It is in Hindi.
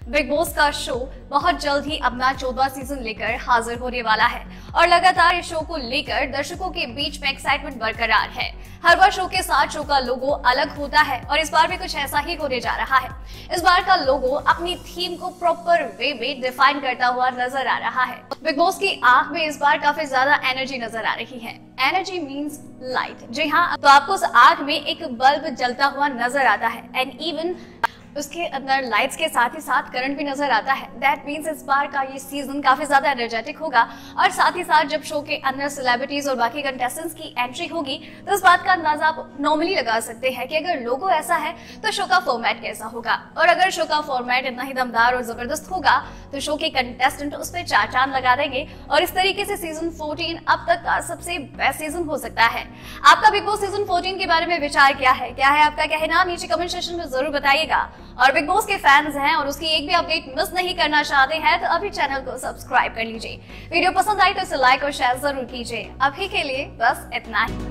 बिग बॉस का शो बहुत जल्द ही अपना 14वां सीजन लेकर हाजिर होने वाला है और लगातार इस शो को लेकर दर्शकों के बीच में एक्साइटमेंट बरकरार है। हर बार शो के साथ शो का लोगो अलग होता है और इस बार भी कुछ ऐसा ही होने जा रहा है। इस बार का लोगो अपनी थीम को प्रॉपर वे में डिफाइन करता हुआ नजर आ रहा है। बिग बॉस की आंख में इस बार काफी ज्यादा एनर्जी नजर आ रही है। Energy means light. जी हाँ, तो आपको उस आंख में एक बल्ब जलता हुआ नजर आता है एंड इवन उसके अंदर लाइट्स के साथ ही साथ करंट भी नजर आता है। दैट मीन्स इस बार का ये सीजन काफी ज्यादा एनर्जेटिक होगा और साथ ही साथ जब शो के अंदर सेलिब्रिटीज और बाकी कंटेस्टेंट्स की एंट्री होगी तो इस बात का अंदाजा आप नॉर्मली लगा सकते हैं कि अगर लोगो ऐसा है तो शो का फॉर्मेट कैसा होगा। और अगर शो का फॉर्मेट इतना ही दमदार और जबरदस्त होगा तो शो के कंटेस्टेंट उस पर चार चांद लगा देंगे और इस तरीके से सीजन 14 अब तक का सबसे बेस्ट सीजन हो सकता है। आपका बिग बॉस सीजन 14 के बारे में विचार क्या है आपका कहना नीचे कमेंट सेक्शन में जरूर बताइएगा। और बिग बॉस के फैंस हैं और उसकी एक भी अपडेट मिस नहीं करना चाहते हैं तो अभी चैनल को सब्सक्राइब कर लीजिए। वीडियो पसंद आई तो इसे लाइक और शेयर जरूर कीजिए। अभी के लिए बस इतना ही।